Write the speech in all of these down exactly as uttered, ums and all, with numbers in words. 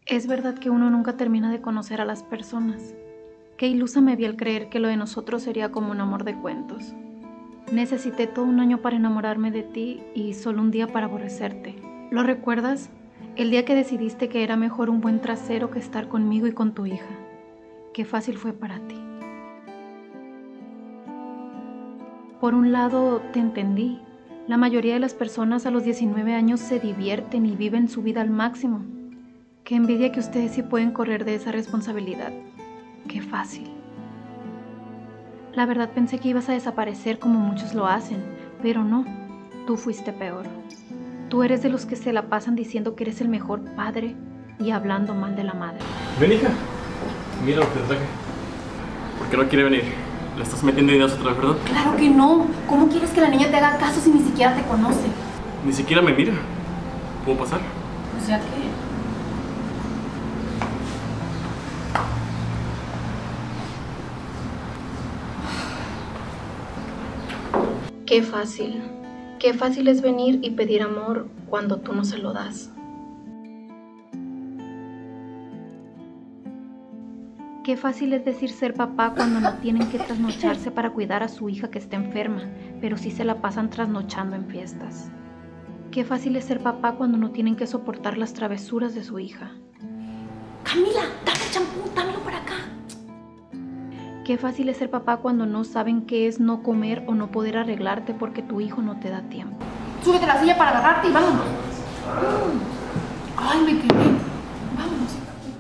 Es verdad que uno nunca termina de conocer a las personas. Qué ilusa me vi al creer que lo de nosotros sería como un amor de cuentos. Necesité todo un año para enamorarme de ti y solo un día para aborrecerte. ¿Lo recuerdas? El día que decidiste que era mejor un buen trasero que estar conmigo y con tu hija. Qué fácil fue para ti. Por un lado, te entendí. La mayoría de las personas a los diecinueve años se divierten y viven su vida al máximo. Qué envidia que ustedes sí pueden correr de esa responsabilidad. Qué fácil. La verdad pensé que ibas a desaparecer como muchos lo hacen, pero no, tú fuiste peor. Tú eres de los que se la pasan diciendo que eres el mejor padre y hablando mal de la madre. Ven, hija, mira lo que te traje. ¿Por qué no quiere venir? ¿Le estás metiendo ideas otra vez, verdad? Claro que no. ¿Cómo quieres que la niña te haga caso si ni siquiera te conoce? Ni siquiera me mira. ¿Puedo pasar? Pues ya que... Qué fácil, qué fácil es venir y pedir amor cuando tú no se lo das. Qué fácil es decir ser papá cuando no tienen que trasnocharse para cuidar a su hija que está enferma, pero sí se la pasan trasnochando en fiestas. Qué fácil es ser papá cuando no tienen que soportar las travesuras de su hija. Camila, dame el champú, dámelo para acá. Qué fácil es ser papá cuando no saben qué es no comer o no poder arreglarte porque tu hijo no te da tiempo. Súbete a la silla para agarrarte y vámonos. Ay, me quedé. Vámonos.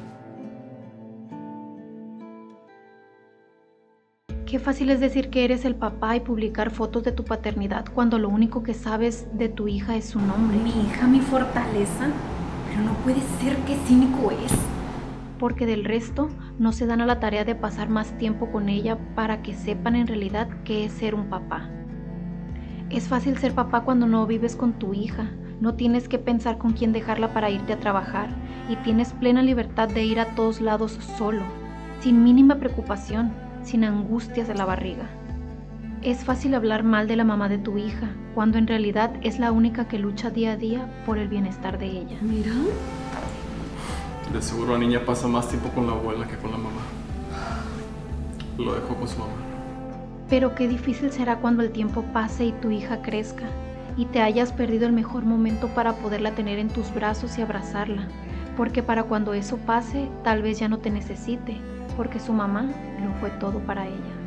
Qué fácil es decir que eres el papá y publicar fotos de tu paternidad cuando lo único que sabes de tu hija es su nombre. Mi hija, mi fortaleza. Pero no puede ser, qué cínico es. Porque del resto no se dan a la tarea de pasar más tiempo con ella para que sepan en realidad qué es ser un papá. Es fácil ser papá cuando no vives con tu hija, no tienes que pensar con quién dejarla para irte a trabajar y tienes plena libertad de ir a todos lados solo, sin mínima preocupación, sin angustias de la barriga. Es fácil hablar mal de la mamá de tu hija, cuando en realidad es la única que lucha día a día por el bienestar de ella. Mira. De seguro la niña pasa más tiempo con la abuela que con la mamá. Lo dejó con su mamá. Pero qué difícil será cuando el tiempo pase y tu hija crezca y te hayas perdido el mejor momento para poderla tener en tus brazos y abrazarla, porque para cuando eso pase tal vez ya no te necesite, porque su mamá lo fue todo para ella.